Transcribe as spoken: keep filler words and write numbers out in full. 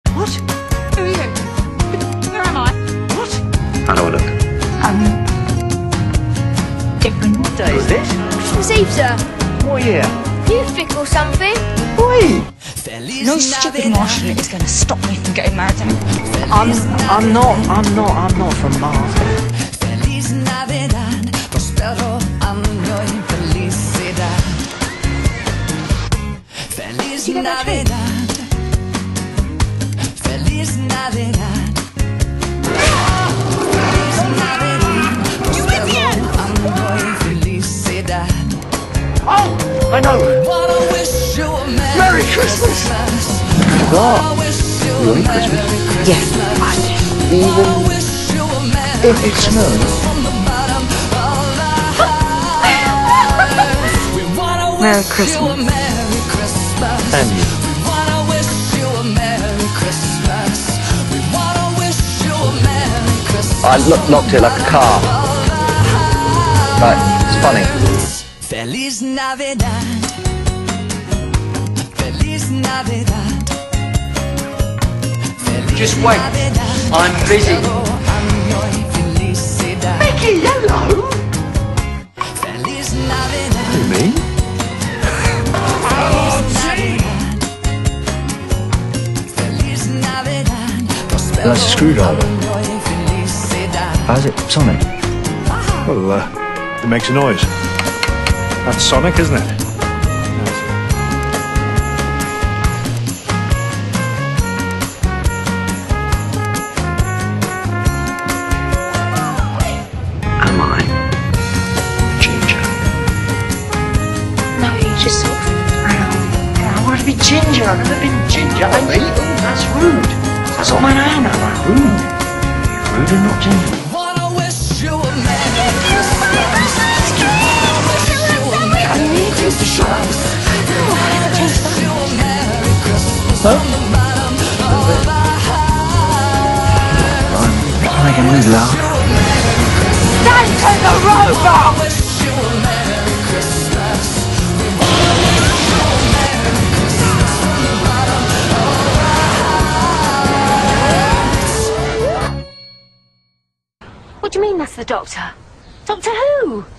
What? Who are you? Where am I? What? How do I look? Um, different. What day is this? Christmas Eve, sir. What year? You think or something? Wait! No stupid Martian is going to stop me from getting married to him. I'm, I'm not, I'm not, I'm not from Mars. Feliz Navidad, prospero año y felicidad. Feliz Navidad, Feliz Navidad. Feliz Navidad, prospero año y felicidad. Oh, I know! Wanna wish you a Merry, Merry Christmas! What? You want Christmas? Yes. Even if it snows? Merry Christmas. And you. I lo locked it like a car. Right, it's funny. Feliz Navidad. Feliz Navidad. Just wait. I'm busy. Mickey, hello! Who, me? That's a screwdriver. How's it sonic? Well, uh, it makes a noise. That's sonic, isn't it? Am I ginger? No, you just sort of brown. I want to be ginger. I've never been ginger. I mean, oh, that's rude. That's what man I am now. I'm rude. Rude and not ginger. Wanna wish you a Merry Christmas. I need you to show us. Huh? I'm making a move, love. Santa the robot! What do you mean that's the Doctor? Doctor who?